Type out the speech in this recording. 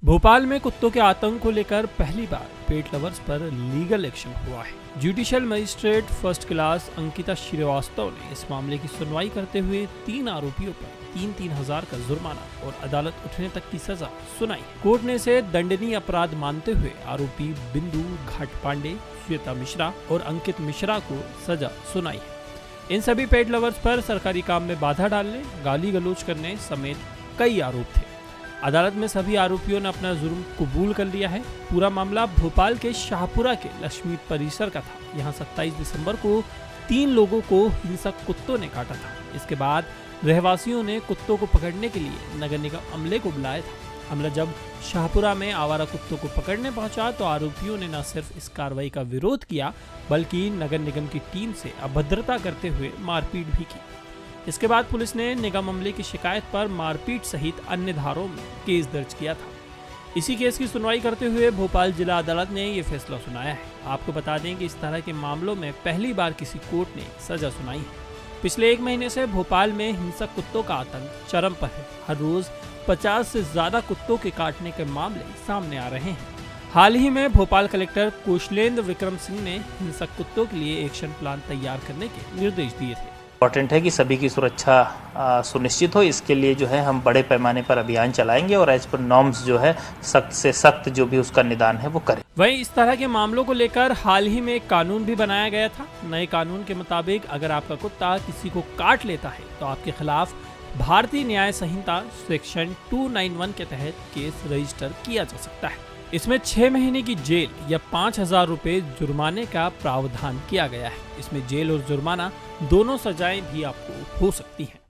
भोपाल में कुत्तों के आतंक को लेकर पहली बार पेट लवर्स पर लीगल एक्शन हुआ है। Judicial magistrate first class Ankita Srivastava ने इस मामले की सुनवाई करते हुए 3 आरोपियों पर 3-3 हजार का जुर्माना और अदालत उठने तक की सजा सुनाई। कोर्ट ने इसे दंडनीय अपराध मानते हुए आरोपी बिंदु घाटपांडे, श्वेता मिश्रा और अंकित मिश्रा को सजा सुनाई है। इन सभी पेट लवर्स पर सरकारी काम में बाधा डालने, गाली गलौज करने समेत कई आरोप थे। अदालत में सभी आरोपियों ने अपना जुर्म कबूल कर लिया है। पूरा मामला भोपाल के शाहपुरा के लक्ष्मी परिसर का था। यहाँ 27 दिसंबर को 3 लोगों को हिंसक कुत्तों ने काटा था। इसके बाद रहवासियों ने कुत्तों को पकड़ने के लिए नगर निगम अमले को बुलाया था। अमला जब शाहपुरा में आवारा कुत्तों को पकड़ने पहुंचा तो आरोपियों ने न सिर्फ इस कार्रवाई का विरोध किया बल्कि नगर निगम की टीम से अभद्रता करते हुए मारपीट भी की। इसके बाद पुलिस ने निगम अमले की शिकायत पर मारपीट सहित अन्य धाराओं में केस दर्ज किया था। इसी केस की सुनवाई करते हुए भोपाल जिला अदालत ने ये फैसला सुनाया है। आपको बता दें कि इस तरह के मामलों में पहली बार किसी कोर्ट ने सजा सुनाई है। पिछले 1 महीने से भोपाल में हिंसक कुत्तों का आतंक चरम पर है। हर रोज 50 से ज्यादा कुत्तों के काटने के मामले सामने आ रहे हैं। हाल ही में भोपाल कलेक्टर कौशलेंद्र विक्रम सिंह ने हिंसक कुत्तों के लिए एक्शन प्लान तैयार करने के निर्देश दिए थे। इम्पॉर्टेंट है कि सभी की सुरक्षा सुनिश्चित हो। इसके लिए जो है हम बड़े पैमाने पर अभियान चलाएंगे और एज पर नॉर्म्स जो है सख्त से सख्त जो भी उसका निदान है वो करें। वहीं इस तरह के मामलों को लेकर हाल ही में एक कानून भी बनाया गया था। नए कानून के मुताबिक अगर आपका कुत्ता किसी को काट लेता है तो आपके खिलाफ भारतीय न्याय संहिता सेक्शन 291 के तहत केस रजिस्टर किया जा सकता है। इसमें 6 महीने की जेल या 5,000 रुपए जुर्माने का प्रावधान किया गया है। इसमें जेल और जुर्माना दोनों सजाएं भी आपको हो सकती हैं।